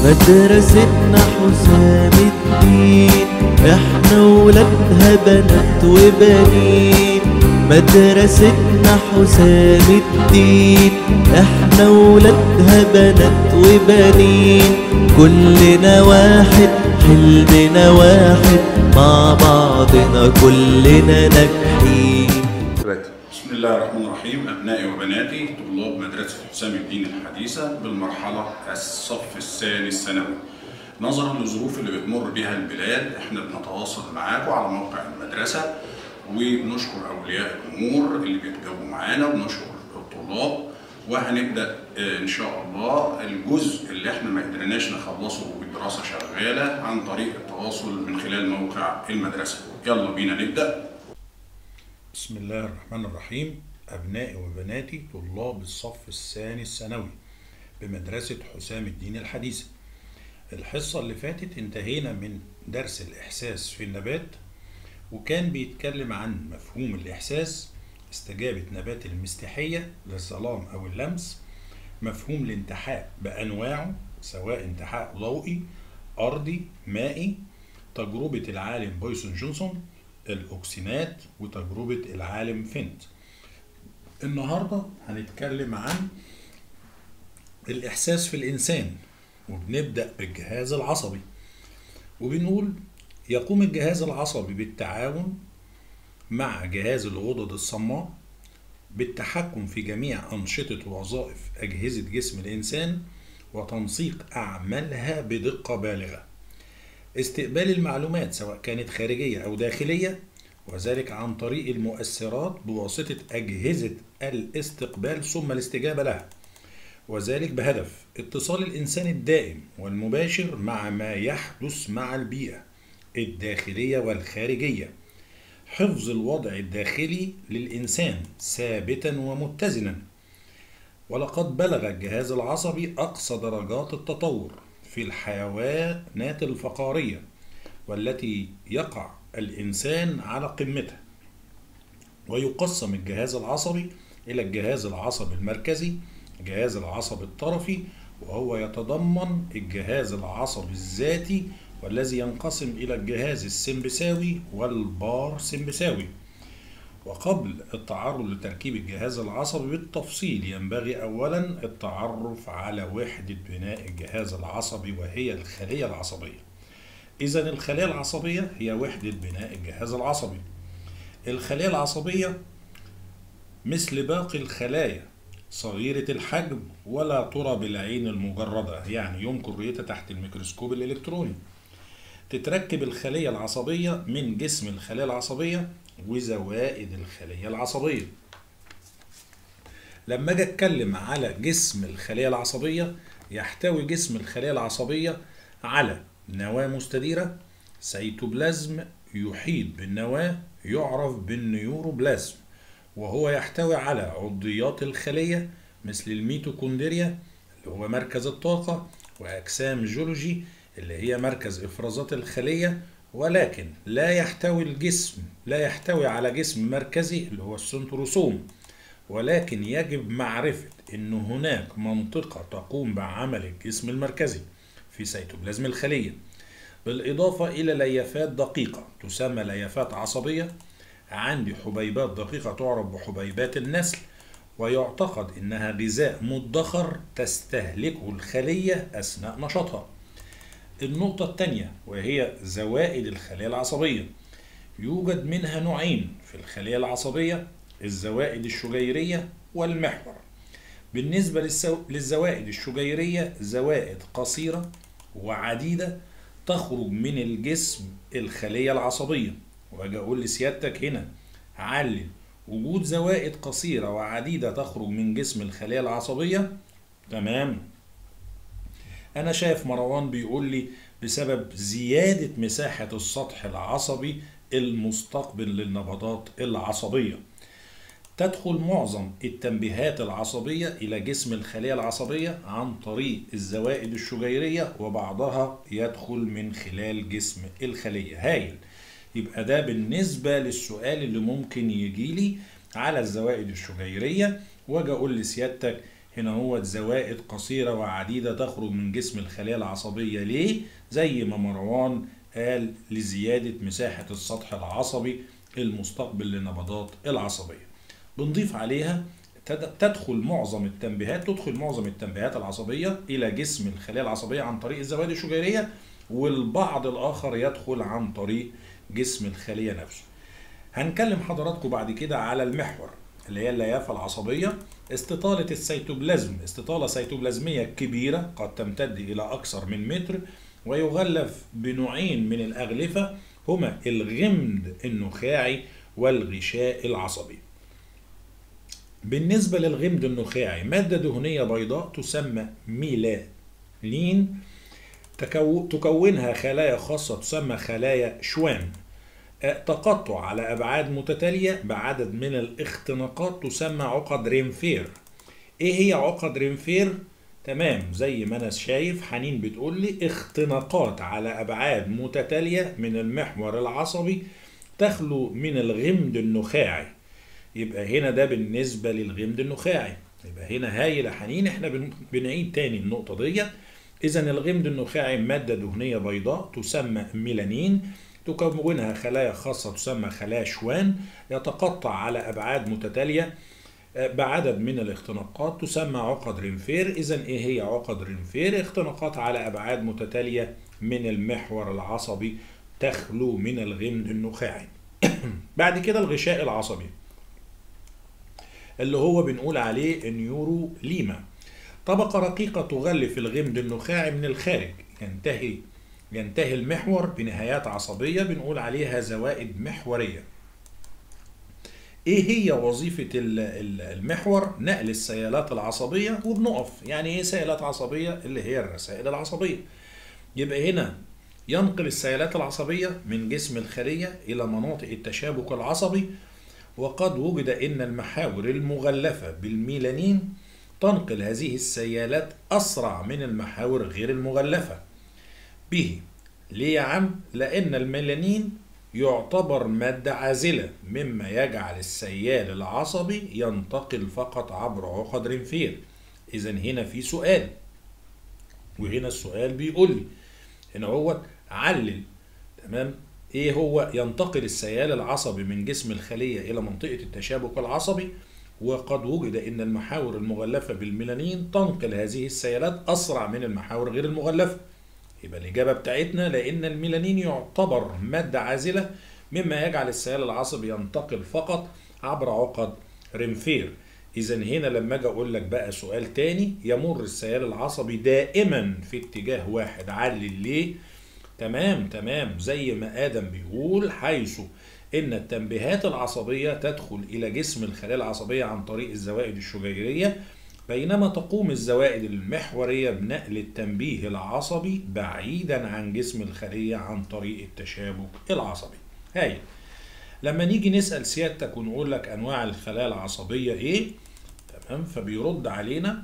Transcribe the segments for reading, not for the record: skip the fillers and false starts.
مدرستنا حسام الدين، احنا ولادها بنات وبنين. مدرستنا حسام الدين، احنا ولادها بنات وبنين. كلنا واحد، حلمنا واحد، مع بعضنا كلنا ناجحين. بسم الله الرحمن الرحيم. أبنائي وبناتي طلاب مدرسة حسام الدين الحديثة بالمرحلة الصف الثاني الثانوي، نظرا للظروف اللي بتمر بها البلاد احنا بنتواصل معاكم على موقع المدرسة، وبنشكر أولياء الأمور اللي بيتجاوبوا معانا، وبنشكر الطلاب. وهنبدأ إن شاء الله الجزء اللي احنا ما قدرناش نخلصه والدراسة شغالة عن طريق التواصل من خلال موقع المدرسة. يلا بينا نبدأ. بسم الله الرحمن الرحيم. أبنائي وبناتي طلاب الصف الثاني الثانوي بمدرسة حسام الدين الحديثة. الحصة اللي فاتت انتهينا من درس الإحساس في النبات، وكان بيتكلم عن مفهوم الإحساس، استجابة نبات المستحية للظلام أو اللمس، مفهوم الانتحاء بأنواعه سواء انتحاء ضوئي، أرضي، مائي، تجربة العالم بويسون جونسون، الأوكسينات، وتجربة العالم فينت. النهاردة هنتكلم عن الإحساس في الإنسان، وبنبدأ بالجهاز العصبي، وبنقول يقوم الجهاز العصبي بالتعاون مع جهاز الغدد الصماء بالتحكم في جميع أنشطة ووظائف أجهزة جسم الإنسان وتنسيق أعمالها بدقة بالغة، استقبال المعلومات سواء كانت خارجية أو داخلية، وذلك عن طريق المؤثرات بواسطة أجهزة الاستقبال ثم الاستجابة لها، وذلك بهدف اتصال الإنسان الدائم والمباشر مع ما يحدث مع البيئة الداخلية والخارجية، حفظ الوضع الداخلي للإنسان ثابتا ومتزنا. ولقد بلغ الجهاز العصبي أقصى درجات التطور في الحيوانات الفقارية، والتي يقع الإنسان على قمتها. ويقسم الجهاز العصبي إلى الجهاز العصبي المركزي، الجهاز العصبي الطرفي، وهو يتضمن الجهاز العصبي الذاتي، والذي ينقسم إلى الجهاز السمبثاوي والبارسمبثاوي. وقبل التعرض لتركيب الجهاز العصبي بالتفصيل ينبغي أولا التعرف على وحدة بناء الجهاز العصبي، وهي الخلية العصبية. إذن الخلية العصبية هي وحدة بناء الجهاز العصبي. الخلية العصبية مثل باقي الخلايا صغيرة الحجم ولا ترى بالعين المجردة، يعني يمكن رؤيتها تحت الميكروسكوب الإلكتروني. تتركب الخلية العصبية من جسم الخلية العصبية وزوائد الخلية العصبية. لما اجي اتكلم على جسم الخلية العصبية، يحتوي جسم الخلية العصبية على نواة مستديرة، سيتوبلازم يحيط بالنواة يعرف بالنيوروبلازم، وهو يحتوي على عضيات الخلية مثل الميتوكوندريا اللي هو مركز الطاقة، وأجسام جولوجي اللي هي مركز إفرازات الخلية. ولكن لا يحتوي على جسم مركزي اللي هو السنتروسوم، ولكن يجب معرفة أن هناك منطقة تقوم بعمل الجسم المركزي في سيتوبلازم الخلية، بالإضافة إلى ليافات دقيقة تسمى ليافات عصبية. عندي حبيبات دقيقة تعرف بحبيبات النسل، ويعتقد أنها غذاء مدخر تستهلكه الخلية أثناء نشاطها. النقطة الثانية وهي زوائد الخلية العصبية. يوجد منها نوعين في الخلية العصبية: الزوائد الشجيرية والمحور. بالنسبة للزوائد الشجيرية، زوائد قصيرة وعديدة تخرج من الجسم الخلية العصبية. واجي اقول لسيادتك هنا علل وجود زوائد قصيرة وعديدة تخرج من جسم الخلية العصبية. تمام. أنا شايف مروان بيقول لي بسبب زيادة مساحة السطح العصبي المستقبل للنبضات العصبية. تدخل معظم التنبيهات العصبية إلى جسم الخلية العصبية عن طريق الزوائد الشجيرية، وبعضها يدخل من خلال جسم الخلية. هايل. يبقى ده بالنسبة للسؤال اللي ممكن يجيلي على الزوائد الشجيرية، واجي أقول لسيادتك هنا هو زوائد قصيرة وعديدة تخرج من جسم الخلية العصبية. ليه؟ زي ما مروان قال، لزيادة مساحة السطح العصبي المستقبل للنبضات العصبية. بنضيف عليها تدخل معظم التنبيهات العصبية إلى جسم الخلية العصبية عن طريق الزوائد الشجيرية، والبعض الآخر يدخل عن طريق جسم الخلية نفسه. هنكلم حضراتكم بعد كده على المحور اللي هي الليافة العصبية. استطالة السيتوبلازم استطالة سيتوبلازمية كبيرة قد تمتد إلى أكثر من متر، ويغلف بنوعين من الأغلفة هما الغمد النخاعي والغشاء العصبي. بالنسبة للغمد النخاعي مادة دهنية بيضاء تسمى ميلانين، تكونها خلايا خاصة تسمى خلايا شوان، تقطع على أبعاد متتالية بعدد من الاختناقات تسمى عقد رينفير. إيه هي عقد رينفير؟ تمام، زي ما أنا شايف حنين بتقول لي اختناقات على أبعاد متتالية من المحور العصبي تخلو من الغمد النخاعي. يبقى هنا ده بالنسبة للغمد النخاعي. يبقى هنا هايل حنين، احنا بنعيد تاني النقطة دي. إذا الغمد النخاعي مادة دهنية بيضاء تسمى ميلانين، تكونها خلايا خاصة تسمى خلايا شوان، يتقطع على أبعاد متتالية بعدد من الاختناقات تسمى عقد رينفير. إذا إيه هي عقد رينفير؟ اختناقات على أبعاد متتالية من المحور العصبي تخلو من الغمد النخاعي. بعد كده الغشاء العصبي اللي هو بنقول عليه النيوروليما، طبقة رقيقة تغلف الغمد النخاعي من الخارج. ينتهي المحور بنهايات عصبية بنقول عليها زوائد محورية. ايه هي وظيفة المحور؟ نقل السيالات العصبية وبنقف. يعني ايه سيالات عصبية؟ اللي هي الرسائل العصبية. يبقى هنا ينقل السيالات العصبية من جسم الخلية إلى مناطق التشابك العصبي، وقد وجد إن المحاور المغلفة بالميلانين تنقل هذه السيالات أسرع من المحاور غير المغلفة به. ليه يا عم؟ لأن الميلانين يعتبر مادة عازلة، مما يجعل السيال العصبي ينتقل فقط عبر عقد رينفير. إذا هنا في سؤال، وهنا السؤال بيقول لي هنا هو علل. تمام، ايه هو؟ ينتقل السيال العصبي من جسم الخلية إلى منطقة التشابك العصبي، وقد وجد ان المحاور المغلفة بالميلانين تنقل هذه السيالات أسرع من المحاور غير المغلفة. يبقى الإجابة بتاعتنا لأن الميلانين يعتبر مادة عازلة، مما يجعل السيال العصبي ينتقل فقط عبر عقد رينفير. إذا هنا لما أجي أقول لك بقى سؤال تاني، يمر السيال العصبي دائما في اتجاه واحد. علل ليه؟ تمام زي ما آدم بيقول، حيث إن التنبيهات العصبية تدخل إلى جسم الخلايا العصبية عن طريق الزوائد الشجيرية، بينما تقوم الزوائد المحورية بنقل التنبيه العصبي بعيدا عن جسم الخلية عن طريق التشابك العصبي. هاي لما نيجي نسأل سيادتك ونقول لك أنواع الخلايا العصبية إيه؟ تمام، فبيرد علينا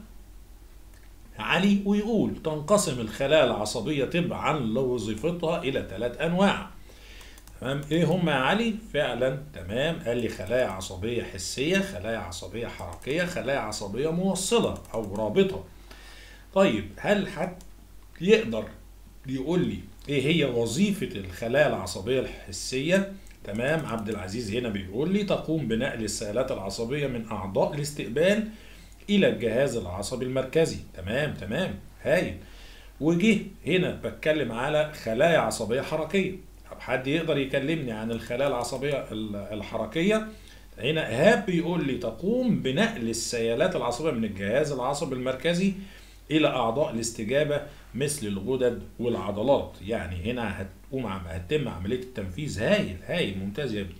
علي ويقول تنقسم الخلايا العصبية تبعا لوظيفتها إلى 3 أنواع. تمام، إيه هم يا علي؟ فعلا تمام، قال لي خلايا عصبية حسية، خلايا عصبية حركية، خلايا عصبية موصلة أو رابطة. طيب هل حد يقدر يقول لي إيه هي وظيفة الخلايا العصبية الحسية؟ تمام، عبد العزيز هنا بيقول لي تقوم بنقل السيالات العصبية من أعضاء الاستقبال إلى الجهاز العصبي المركزي. تمام هايل. وجه هنا بتكلم على خلايا عصبية حركية. طب حد يقدر يكلمني عن الخلايا العصبية الحركية؟ هنا إيهاب بيقول لي تقوم بنقل السيالات العصبية من الجهاز العصبي المركزي إلى أعضاء الاستجابة مثل الغدد والعضلات. يعني هنا هتتم عملية التنفيذ. هايل ممتاز يا ابني.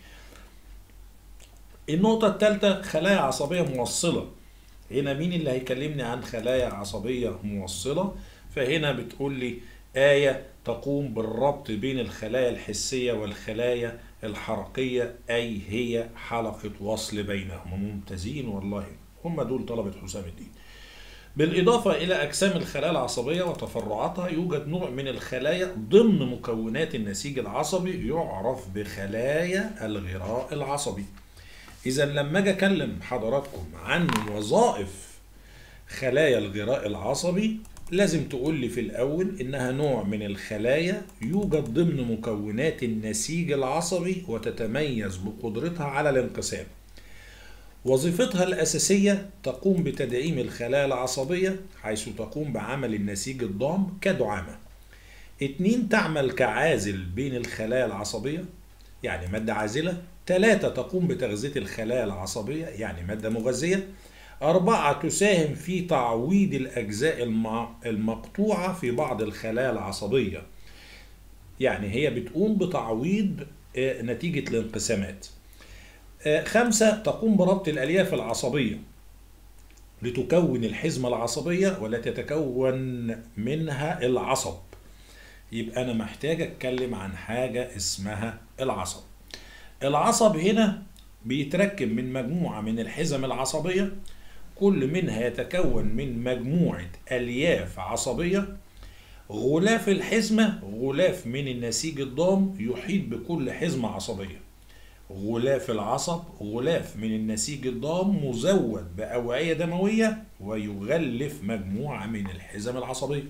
النقطة الثالثة خلايا عصبية موصلة. هنا مين اللي هيكلمني عن خلايا عصبية موصلة؟ فهنا بتقول لي آية تقوم بالربط بين الخلايا الحسية والخلايا الحركية، أي هي حلقة وصل بينهما. ممتازين والله، هم دول طلبة حسام الدين. بالإضافة إلى أجسام الخلايا العصبية وتفرعاتها، يوجد نوع من الخلايا ضمن مكونات النسيج العصبي يعرف بخلايا الغراء العصبي. إذا لما أجي أكلم حضراتكم عن وظائف خلايا الغراء العصبي لازم تقول لي في الأول إنها نوع من الخلايا يوجد ضمن مكونات النسيج العصبي وتتميز بقدرتها على الانقسام. وظيفتها الأساسية تقوم بتدعيم الخلايا العصبية حيث تقوم بعمل النسيج الضام كدعامة. 2 تعمل كعازل بين الخلايا العصبية يعني مادة عازلة. 3 تقوم بتغذية الخلايا العصبية يعني مادة مغذية. 4 تساهم في تعويض الأجزاء المقطوعة في بعض الخلايا العصبية يعني هي بتقوم بتعويض نتيجة الانقسامات. 5 تقوم بربط الألياف العصبية لتكون الحزمة العصبية والتي تتكون منها العصب. يبقى أنا محتاج أتكلم عن حاجة اسمها العصب. العصب هنا بيتركب من مجموعة من الحزم العصبية كل منها يتكون من مجموعة ألياف عصبية. غلاف الحزمة غلاف من النسيج الضام يحيط بكل حزمة عصبية. غلاف العصب غلاف من النسيج الضام مزود بأوعية دموية ويغلف مجموعة من الحزم العصبية.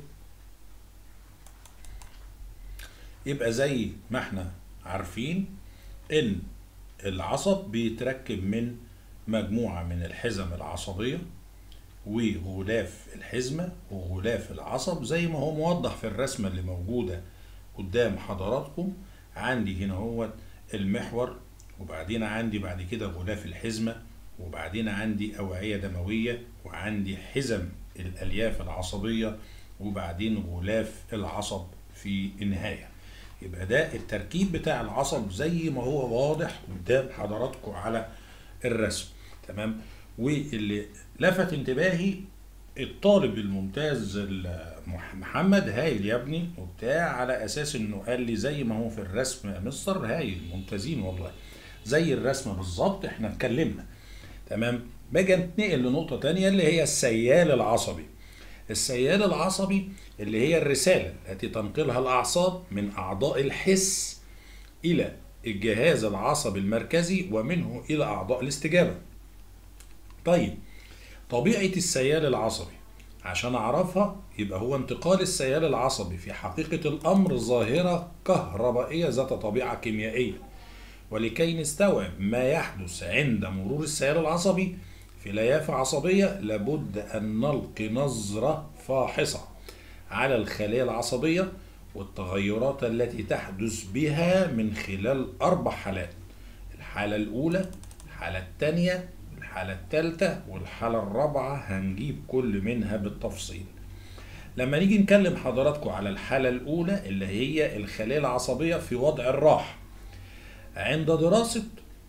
يبقى زي ما احنا عارفين ان العصب بيتركب من مجموعة من الحزم العصبية وغلاف الحزمة وغلاف العصب زي ما هو موضح في الرسمة اللي موجودة قدام حضراتكم. عندي هنا هو المحور، وبعدين عندي بعد كده غلاف الحزمة، وبعدين عندي أوعية دموية، وعندي حزم الألياف العصبية، وبعدين غلاف العصب في النهاية. يبقى ده التركيب بتاع العصب زي ما هو واضح قدام حضراتكم على الرسم. تمام. واللي لفت انتباهي الطالب الممتاز محمد، هايل يا ابني وبتاع، على اساس انه قال لي زي ما هو في الرسم يا مستر. هايل، ممتازين والله، زي الرسمه بالظبط احنا اتكلمنا. تمام. باجي نتنقل لنقطه تانية اللي هي السيال العصبي. السيال العصبي اللي هي الرساله التي تنقلها الاعصاب من اعضاء الحس الى الجهاز العصبي المركزي ومنه الى اعضاء الاستجابه. طيب، طبيعه السيال العصبي عشان اعرفها يبقى هو انتقال السيال العصبي في حقيقه الامر ظاهره كهربائيه ذات طبيعه كيميائيه. ولكي نستوعب ما يحدث عند مرور السيال العصبي في ليافة عصبية لابد أن نلقي نظرة فاحصة على الخلايا العصبية والتغيرات التي تحدث بها من خلال 4 حالات: الحالة الأولى، الحالة الثانية، الحالة الثالثة، والحالة الرابعة. هنجيب كل منها بالتفصيل. لما نيجي نكلم حضراتكم على الحالة الأولى اللي هي الخلايا العصبية في وضع الراحة، عند دراسة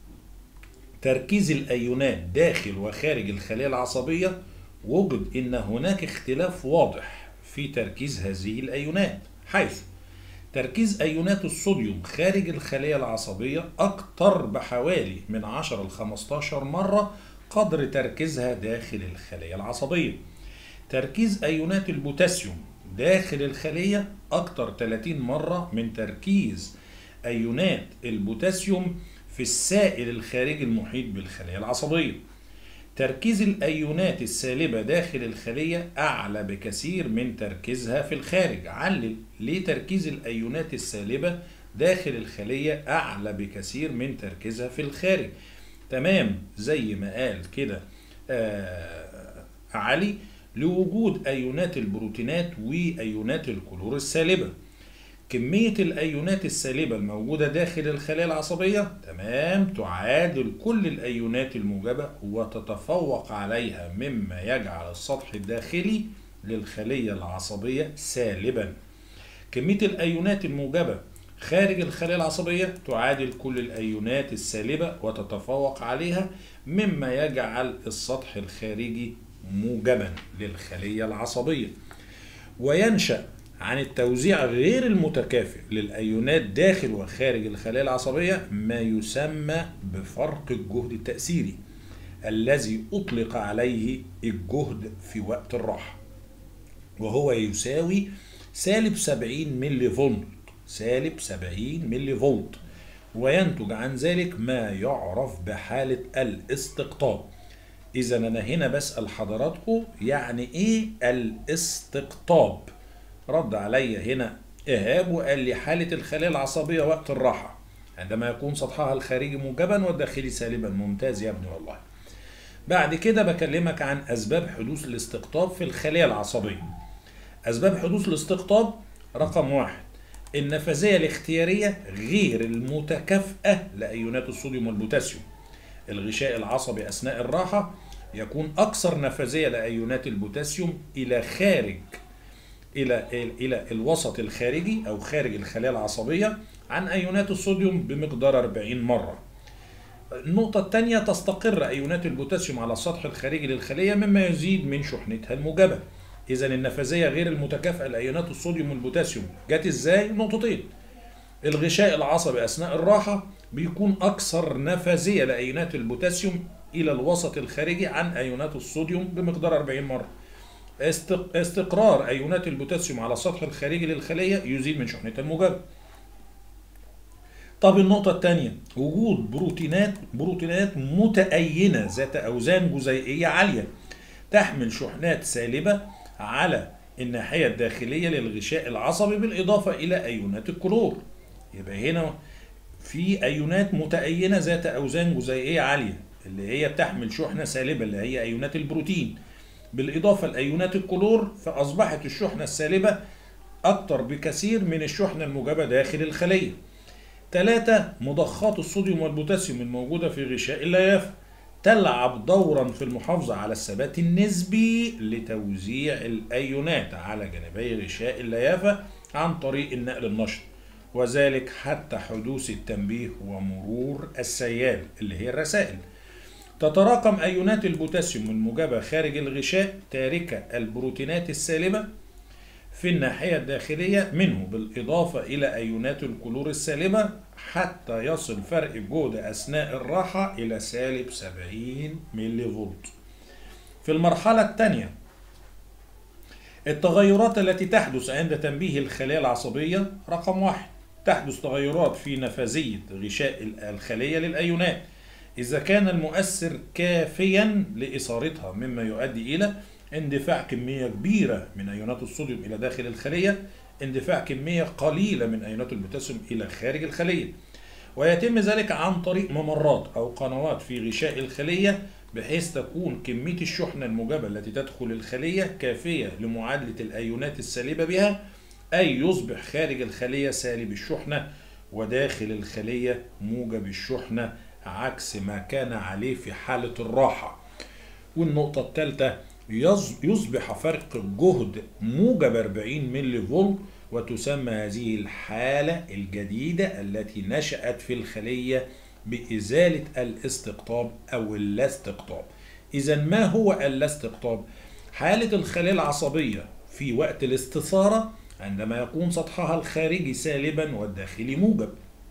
تركيز الأيونات داخل وخارج الخلايا العصبية وجد أن هناك اختلاف واضح في تركيز هذه الأيونات، حيث تركيز أيونات الصوديوم خارج الخلايا العصبية أكثر بحوالي من 10 ل 15 مرة قدر تركيزها داخل الخلايا العصبية. تركيز أيونات البوتاسيوم داخل الخلية أكثر 30 مرة من تركيز أيونات البوتاسيوم في السائل الخارجي المحيط بالخلايا العصبية. تركيز الأيونات السالبة داخل الخلية أعلى بكثير من تركيزها في الخارج. علل ليه تركيز الأيونات السالبة داخل الخلية أعلى بكثير من تركيزها في الخارج. تمام، زي ما قال كده علي، لوجود أيونات البروتينات وأيونات الكلور السالبة. كمية الأيونات السالبة الموجودة داخل الخلايا العصبية تمام تعادل كل الأيونات الموجبة وتتفوق عليها، مما يجعل السطح الداخلي للخلية العصبية سالبا. كمية الأيونات الموجبة خارج الخلايا العصبية تعادل كل الأيونات السالبة وتتفوق عليها، مما يجعل السطح الخارجي موجبا للخلية العصبية. وينشأ عن التوزيع غير المتكافئ للأيونات داخل وخارج الخلايا العصبية ما يسمى بفرق الجهد التأثيري، الذي أطلق عليه الجهد في وقت الراحة، وهو يساوي -70 ملي فولت. -70 ملي فولت. وينتج عن ذلك ما يعرف بحالة الاستقطاب. إذا أنا هنا بسأل حضراتكم يعني إيه الاستقطاب؟ رد علي هنا إيهاب وقال لي حالة الخلايا العصبية وقت الراحة عندما يكون سطحها الخارجي موجبا والداخلي سالبا. ممتاز يا ابني والله. بعد كده بكلمك عن أسباب حدوث الاستقطاب في الخلايا العصبية. أسباب حدوث الاستقطاب: رقم 1 النفاذية الاختيارية غير المتكافئة لأيونات الصوديوم والبوتاسيوم. الغشاء العصبي أثناء الراحة يكون أكثر نفاذية لأيونات البوتاسيوم إلى خارج إلى الوسط الخارجي أو خارج الخلايا العصبية عن أيونات الصوديوم بمقدار 40 مرة. النقطة الثانية: تستقر أيونات البوتاسيوم على السطح الخارجي للخلية مما يزيد من شحنتها الموجبة. إذا النفاذية غير المتكافئة لأيونات الصوديوم والبوتاسيوم جت إزاي؟ نقطتين: الغشاء العصبي أثناء الراحة بيكون أكثر نفاذية لأيونات البوتاسيوم إلى الوسط الخارجي عن أيونات الصوديوم بمقدار 40 مرة. استقرار أيونات البوتاسيوم على السطح الخارجي للخلية يزيد من شحنتها الموجبة. طب النقطة الثانية: وجود بروتينات متأينة ذات أوزان جزيئية عالية تحمل شحنات سالبة على الناحية الداخلية للغشاء العصبي بالإضافة إلى أيونات الكلور. يبقى هنا في أيونات متأينة ذات أوزان جزيئية عالية اللي هي بتحمل شحنة سالبة اللي هي أيونات البروتين بالإضافة لأيونات الكلور، فأصبحت الشحنة السالبة أكتر بكثير من الشحنة الموجبة داخل الخلية. 3 مضخات الصوديوم والبوتاسيوم الموجودة في غشاء الليافة تلعب دورا في المحافظة على الثبات النسبي لتوزيع الأيونات على جانبي غشاء الليافة عن طريق النقل النشط، وذلك حتى حدوث التنبيه ومرور السيال اللي هي الرسائل. تتراكم أيونات البوتاسيوم الموجبة خارج الغشاء تاركة البروتينات السالبة في الناحية الداخلية منه بالإضافة إلى أيونات الكلور السالبة حتى يصل فرق الجهد أثناء الراحة إلى سالب 70 ملي فولت. في المرحلة الثانية التغيرات التي تحدث عند تنبيه الخلايا العصبية: رقم 1 تحدث تغيرات في نفاذية غشاء الخلية للأيونات إذا كان المؤثر كافيا لإثارتها مما يؤدي إلى اندفاع كمية كبيرة من أيونات الصوديوم إلى داخل الخلية، اندفاع كمية قليلة من أيونات البوتاسيوم إلى خارج الخلية، ويتم ذلك عن طريق ممرات أو قنوات في غشاء الخلية بحيث تكون كمية الشحنة الموجبة التي تدخل الخلية كافية لمعادلة الأيونات السالبة بها، أي يصبح خارج الخلية سالب الشحنة وداخل الخلية موجب الشحنة عكس ما كان عليه في حالة الراحة. والنقطة الثالثة: يصبح فرق الجهد موجب 40 ملي فولت، وتسمى هذه الحالة الجديدة التي نشأت في الخلية بإزالة الاستقطاب أو اللاستقطاب. إذا ما هو اللاستقطاب؟ حالة الخلايا العصبية في وقت الاستثارة عندما يكون سطحها الخارجي سالبا والداخلي موجب.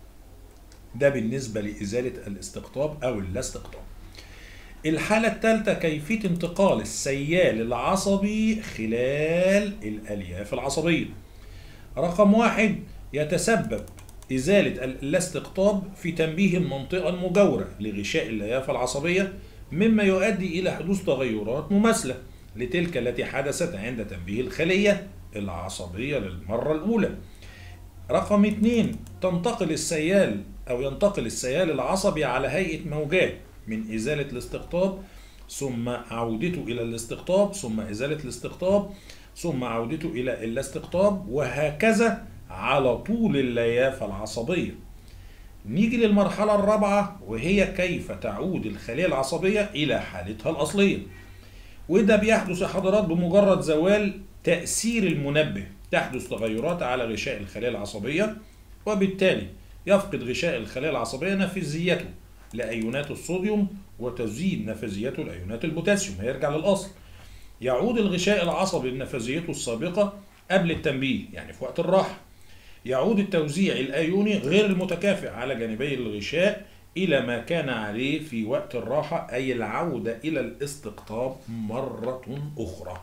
ده بالنسبة لإزالة الاستقطاب أو اللاستقطاب. الحالة الثالثة: كيفية انتقال السيال العصبي خلال الألياف العصبية. رقم 1 يتسبب إزالة اللاستقطاب في تنبيه المنطقة المجاورة لغشاء الليافة العصبية مما يؤدي إلى حدوث تغيرات مماثلة لتلك التي حدثت عند تنبيه الخلية العصبية للمرة الأولى. رقم 2 ينتقل السيال العصبي على هيئة موجات من إزالة الاستقطاب ثم عودته إلى الاستقطاب ثم إزالة الاستقطاب ثم عودته إلى الاستقطاب، وهكذا على طول الليافة العصبية. نيجي للمرحلة الرابعة وهي كيف تعود الخلية العصبية إلى حالتها الأصلية، وده بيحدث يا حضرات بمجرد زوال تأثير المنبه. تحدث تغيرات على غشاء الخلايا العصبية وبالتالي يفقد غشاء الخلايا العصبية نفاذيته لأيونات الصوديوم وتزيد نفاذيته لأيونات البوتاسيوم، هيرجع للأصل. يعود الغشاء العصبي لنفاذيته السابقة قبل التنبيه يعني في وقت الراحة. يعود التوزيع الأيوني غير المتكافئ على جانبي الغشاء إلى ما كان عليه في وقت الراحة، أي العودة إلى الاستقطاب مرة أخرى.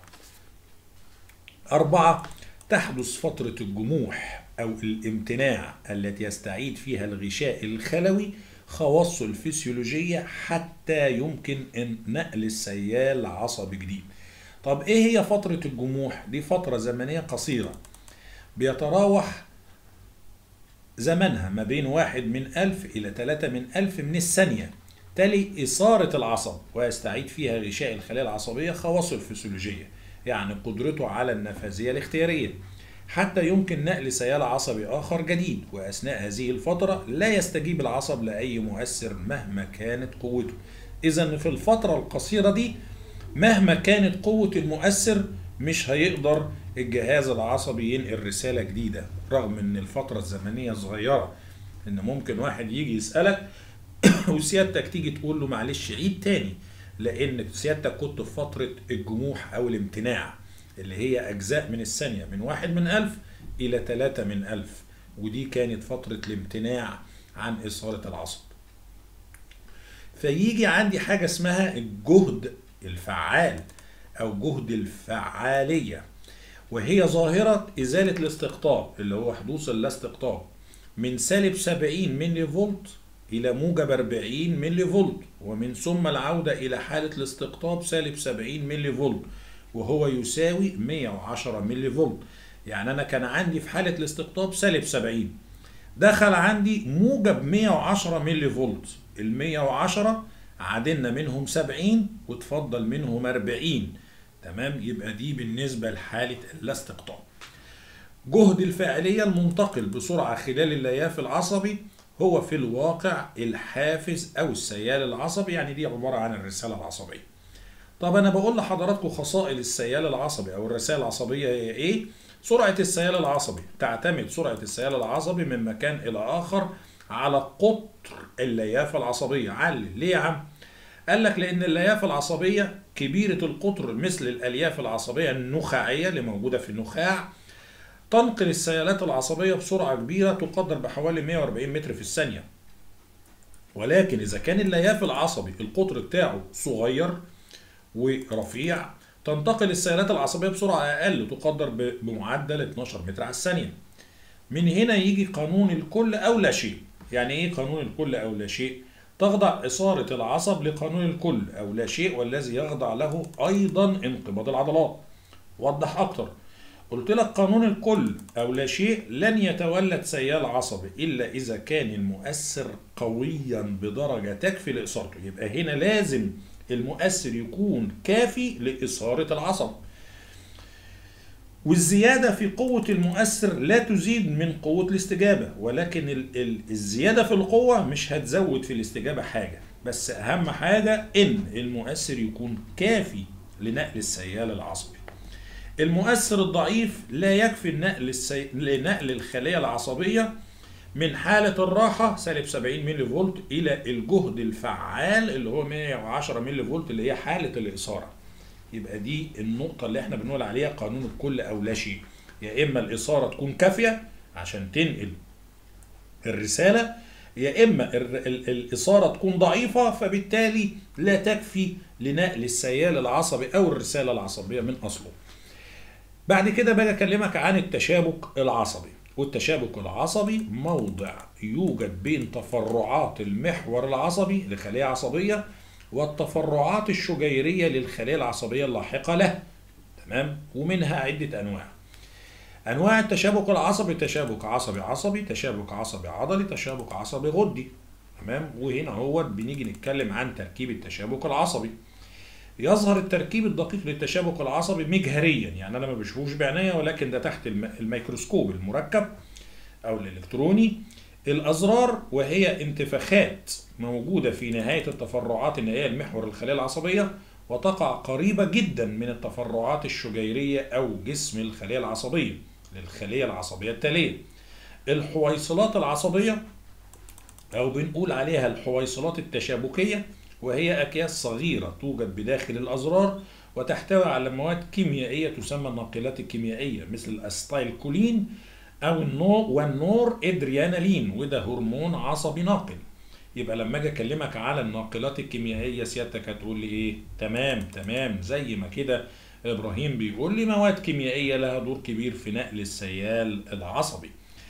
4 تحدث فترة الجموح أو الامتناع التي يستعيد فيها الغشاء الخلوي خواصه الفسيولوجية حتى يمكن نقل السيال عصبي جديد. طب ايه هي فترة الجموح؟ دي فترة زمنية قصيرة بيتراوح زمنها ما بين 1/1000 إلى 3/1000 من الثانية، تلي إثارة العصب ويستعيد فيها غشاء الخلايا العصبية خواصه الفسيولوجية، يعني قدرته على النفاذية الاختيارية، حتى يمكن نقل سيال عصبي آخر جديد. وأثناء هذه الفترة لا يستجيب العصب لأي مؤثر مهما كانت قوته. إذن في الفترة القصيرة دي مهما كانت قوة المؤثر مش هيقدر الجهاز العصبي ينقل رسالة جديدة، رغم ان الفترة الزمنية صغيرة. ان ممكن واحد يجي يسألك وسيادتك تيجي تقول له معلش عيد تاني، لان سيادتك كنت في فترة الجموح او الامتناع اللي هي اجزاء من الثانية من 1/1000 الى 3/1000، ودي كانت فترة الامتناع عن اثارة العصب. فيجي عندي حاجة اسمها الجهد الفعال او جهد الفعالية، وهي ظاهرة إزالة الاستقطاب اللي هو حدوث اللاستقطاب من -70 ملي فولت إلى -40 ملي فولت، ومن ثم العودة إلى حالة الاستقطاب -70 ملي فولت وهو يساوي 110 ملي فولت. يعني أنا كان عندي في حالة الاستقطاب -70، دخل عندي موجب 110 ملي فولت، ال 110 عدلنا منهم 70 وتفضل منهم 40. تمام، يبقى دي بالنسبة لحالة اللاستقطاب. جهد الفاعلية المنتقل بسرعة خلال اللياف العصبي هو في الواقع الحافز أو السيال العصبي، يعني دي عبارة عن الرسالة العصبية. طب أنا بقول لحضراتكم خصائص السيال العصبي أو الرسالة العصبية هي إيه؟ سرعة السيال العصبي تعتمد سرعة السيال العصبي من مكان إلى آخر على قطر الليافة العصبية. علل ليه يا عم؟ قال لك لأن الليافة العصبية كبيرة القطر مثل الألياف العصبية النخاعية اللي موجودة في النخاع، تنقل السيالات العصبية بسرعة كبيرة تقدر بحوالي 140 متر في الثانية. ولكن إذا كان اللياف العصبي القطر بتاعه صغير ورفيع، تنتقل السيالات العصبية بسرعة أقل تقدر بمعدل 12 متر على الثانية. من هنا يجي قانون الكل أو لا شيء. يعني إيه قانون الكل أو لا شيء؟ تخضع إثارة العصب لقانون الكل أو لا شيء، والذي يخضع له أيضا انقباض العضلات. وضح أكتر، قلت لك قانون الكل أو لا شيء لن يتولد سيال عصبي إلا إذا كان المؤثر قويا بدرجة تكفي لإثارته. يبقى هنا لازم المؤثر يكون كافي لإثارة العصب، والزيادة في قوة المؤثر لا تزيد من قوة الاستجابة، ولكن الزيادة في القوة مش هتزود في الاستجابة حاجة، بس أهم حاجة إن المؤثر يكون كافي لنقل السيال العصبي. المؤثر الضعيف لا يكفي لنقل الخلية العصبية من حالة الراحة -70 ملي فولت إلى الجهد الفعال اللي هو 110 ملي فولت اللي هي حالة الإثارة. يبقى دي النقطة اللي احنا بنقول عليها قانون الكل أو لا شيء، يا إما الإثارة تكون كافية عشان تنقل الرسالة، يا إما الإثارة تكون ضعيفة فبالتالي لا تكفي لنقل السيال العصبي أو الرسالة العصبية من أصله. بعد كده باجي أكلمك عن التشابك العصبي. والتشابك العصبي موضع يوجد بين تفرعات المحور العصبي لخلية عصبية والتفرعات الشجيرية للخلية العصبية اللاحقة له. تمام، ومنها عدة أنواع. أنواع التشابك العصبي: تشابك عصبي، تشابك عصبي عضلي، تشابك عصبي غدي. تمام، وهنا هو بنيجي نتكلم عن تركيب التشابك العصبي. يظهر التركيب الدقيق للتشابك العصبي مجهريا، يعني أنا ما بشوفوش بعناية، ولكن ده تحت الميكروسكوب المركب أو الإلكتروني. الأزرار وهي انتفاخات موجودة في نهاية التفرعات النهائية لمحور الخلية العصبية، وتقع قريبة جدا من التفرعات الشجيرية أو جسم الخلية العصبية للخلية العصبية التالية. الحويصلات العصبية أو بنقول عليها الحويصلات التشابكية، وهي أكياس صغيرة توجد بداخل الأزرار وتحتوي على مواد كيميائية تسمى الناقلات الكيميائية مثل الأستايلكولين أو والنور إدريانالين، وده هرمون عصبي ناقل. يبقى لما أجي أكلمك على الناقلات الكيميائية سيادتك هتقول لي إيه؟ تمام زي ما كده إبراهيم بيقول لي مواد كيميائية لها دور كبير في نقل السيال العصبي.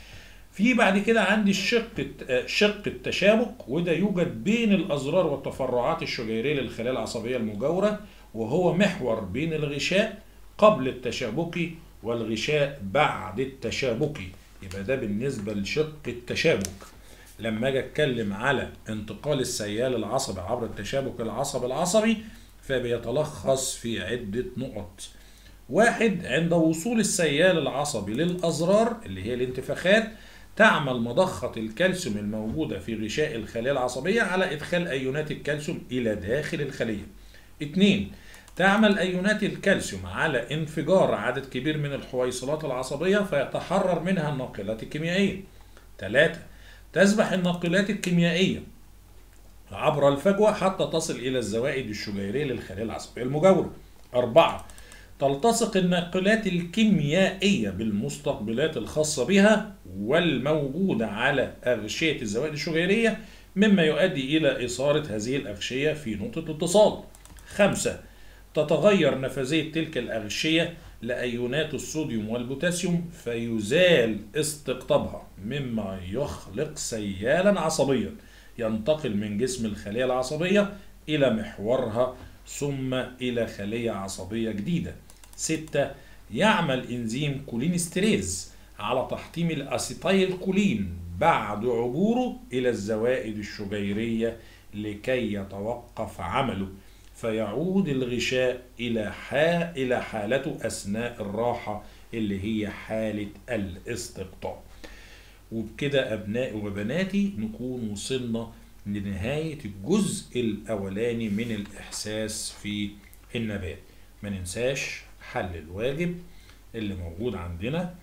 في بعد كده عندي شق التشابك، وده يوجد بين الأزرار والتفرعات الشجيرية للخلايا العصبية المجاورة، وهو محور بين الغشاء قبل التشابكي والغشاء بعد التشابكي. يبقى ده بالنسبة لشق التشابك. لما اجي اتكلم على انتقال السيال العصبي عبر التشابك العصبي فبيتلخص في عدة نقط. واحد، عند وصول السيال العصبي للأزرار اللي هي الانتفاخات تعمل مضخة الكالسيوم الموجودة في غشاء الخلية العصبية على إدخال أيونات الكالسيوم إلى داخل الخلية. 2، تعمل أيونات الكالسيوم على انفجار عدد كبير من الحويصلات العصبية فيتحرر منها الناقلات الكيميائية. 3، تسبح الناقلات الكيميائية عبر الفجوة حتى تصل إلى الزوائد الشجيرية للخلايا العصبية المجاورة. 4، تلتصق الناقلات الكيميائية بالمستقبلات الخاصة بها والموجودة على أغشية الزوائد الشجيرية، مما يؤدي إلى إثارة هذه الأغشية في نقطة اتصال. 5، تتغير نفاذية تلك الأغشية لأيونات الصوديوم والبوتاسيوم فيزال استقطابها، مما يخلق سيالا عصبيا ينتقل من جسم الخلية العصبية إلى محورها ثم إلى خلية عصبية جديدة. 6، يعمل إنزيم كولينستريز على تحطيم الأسيتايل كولين بعد عبوره إلى الزوائد الشجيرية لكي يتوقف عمله، فيعود الغشاء إلى حالته أثناء الراحة اللي هي حالة الاستقطاب. وبكده أبنائي وبناتي نكون وصلنا لنهاية الجزء الأولاني من الإحساس في النبات. ما ننساش حل الواجب اللي موجود عندنا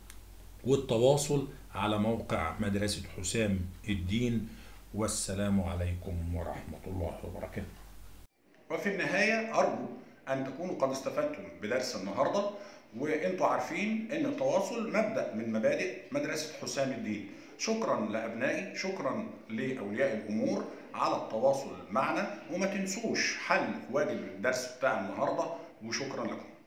والتواصل على موقع مدرسة حسام الدين، والسلام عليكم ورحمة الله وبركاته. وفي النهاية أرجو أن تكونوا قد استفدتم بدرس النهاردة، وأنتوا عارفين أن التواصل مبدأ من مبادئ مدرسة حسام الدين. شكرا لأبنائي، شكرا لأولياء الأمور على التواصل معنا، وما تنسوش حل واجب الدرس بتاع النهاردة، وشكرا لكم.